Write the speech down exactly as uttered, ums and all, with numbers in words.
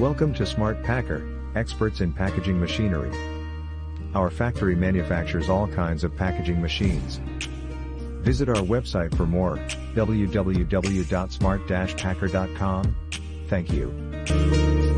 Welcome to Smart Packer, experts in packaging machinery. Our factory manufactures all kinds of packaging machines. Visit our website for more, w w w dot smart dash packer dot com. Thank you.